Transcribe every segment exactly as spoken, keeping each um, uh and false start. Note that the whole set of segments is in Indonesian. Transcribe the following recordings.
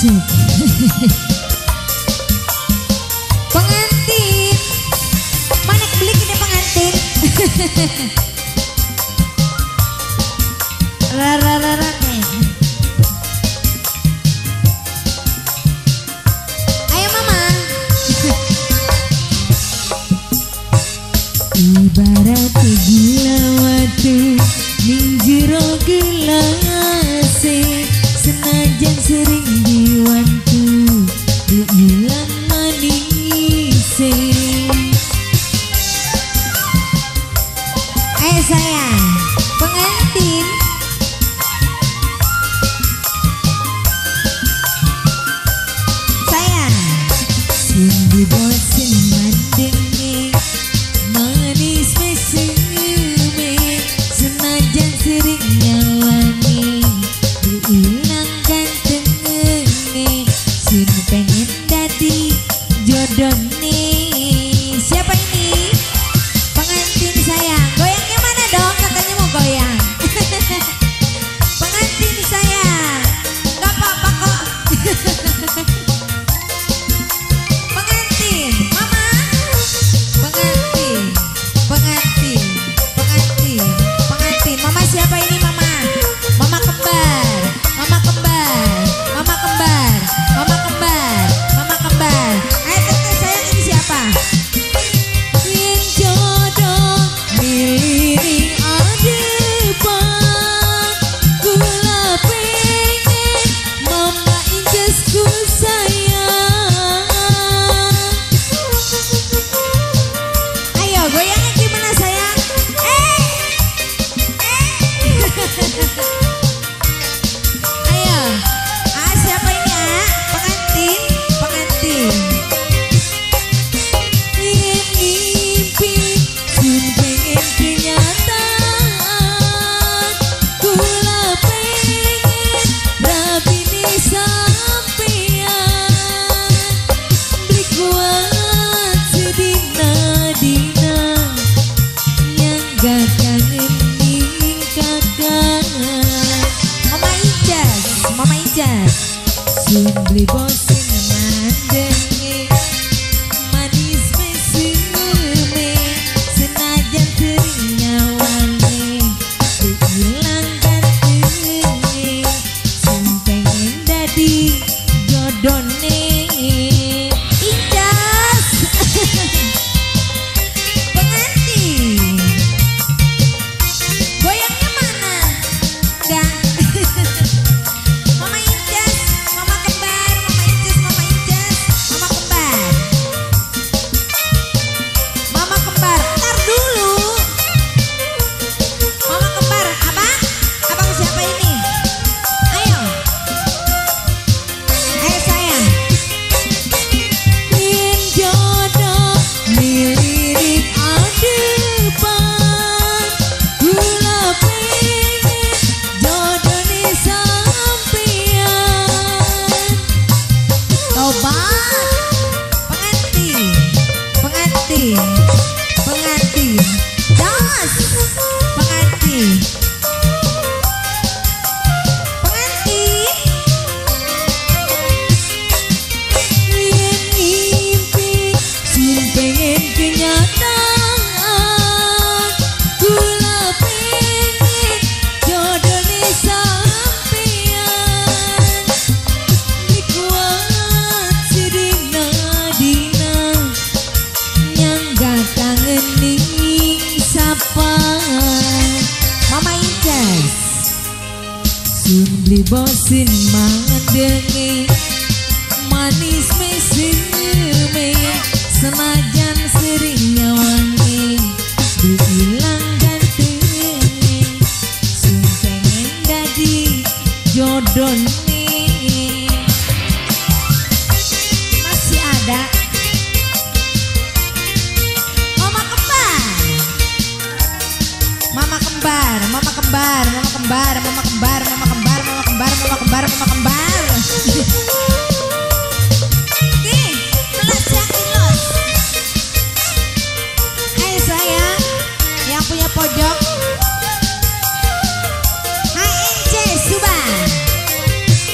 Asik. Pengantin, mana beli ini pengantin? Rara rara nih. Ayo mama. Ibarat gula watu ning jero gelase, senajan sering diwantu diilang manise. Ayo sayang, pengantin. Sayang, sungguh bosen mandenge manis mesume, senajan sering nyawangi diilang gantenge, sun pengen dadi jodone. Siapa ini? Pengantin sayang, goyangnya mana dong? Katanya mau goyang. Pengantin sayang, gak apa-apa kok. Pengantin, mama. Pengantin, pengantin, pengantin, pengantin. Mama siapa ini mama? Mama kembar, mama kembar, mama kembar, mama kembar, mama kembar. Ayo tete sayang, ini siapa? Yen jodoh miliring adepan, kula pengen mama incesku sayang. Ayo goyangnya gimana sayang? Eh, eh. Ayo, ah siapa ini ah? Pengantin, pengantin. Yen mimpi sun pengen kenyataan, kula pengen rapini sampean, beli kuat sedina-dina yang gak kangen ning kakak. Mama Ijas, Mama Ijas, sun beli bosen mandenge manis mesume, senajan sering nyawangi diilang gantenge, sun pengen dadi jodone. Ijas. Pengantin, goyangnya mana? Enggak. Mama Ijas, mama kembar, mama Ijas, mama Ijas, mama kembar. Mama kembar, ntar dulu. Mama kembar, abang? Abang siapa ini? Ayo. Ayo sayang. Yen jodoh milirik adepan, kula pengen jodone sampean. Tobat. Pengantin, pengantin, pengantin. Das. Pengantin. Pengantin. Yen mimpi sun pengen kenyataan, kula pengen jodone sampean, beli kuat sedina-dina yang gak kangen ning sapa. Mama Ijas, sun beli bosen mandenge manis mesume, senajan sering nyawangi diilang gantenge, sun pengen dadi jodone. Masih ada. Mama kembar, mama kembar, mama kembar, mama kembar, mama kembar, mama kembar, mama kembar, mama kembar, mama kembar. Nih, telas yakin los. Ayo sayang, yang punya pojok. Hai Ence Subang.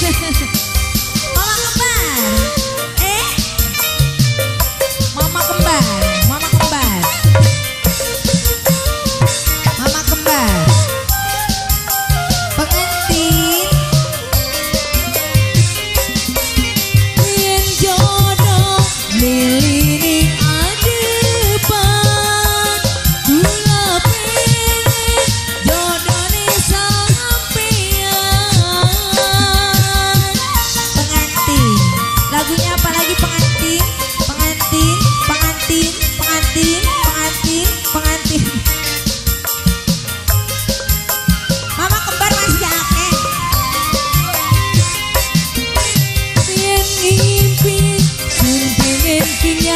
Mama kembar. Eh, mama kembar, mama kembar, mama kembar. Pengantin yen jodoh milih adepan, kula pengen jodohne sampeyan. Pengantin, lagunya apa lagi pengantin? Pengantin, pengantin, pengantin, pengantin, pengantin. Mama kembar masih akeh. Yen ngimpi sun pengen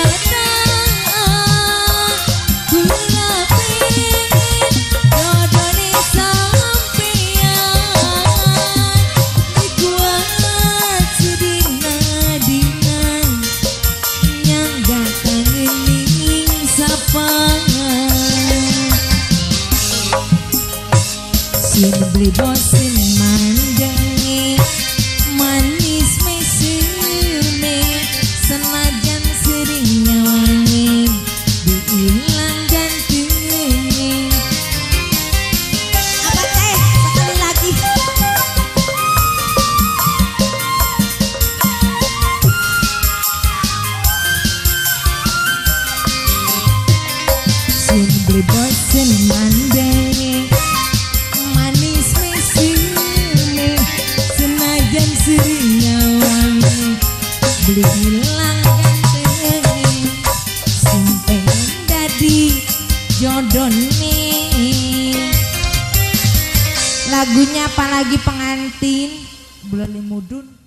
kenyataan, kula pengen jodohne sampeyan. Dikuat sedina-dina nyangga kangening sapangan. Sin beli bosen mandangi manis meseme, senajan sering nyawangi diilang gantengnya. Apa teh sekali lagi. Sin beli bosen mandangi manis meseme, senajan sering nyawangi beli hilang gantengnya. Sing pengen dadi jodone. Lagunya apa lagi pengantin? Bulan Mudun.